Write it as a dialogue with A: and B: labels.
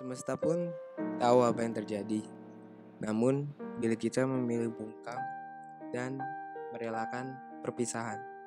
A: Semesta pun tahu apa yang terjadi. Namun, bila kita memilih bungkam dan merelakan perpisahan,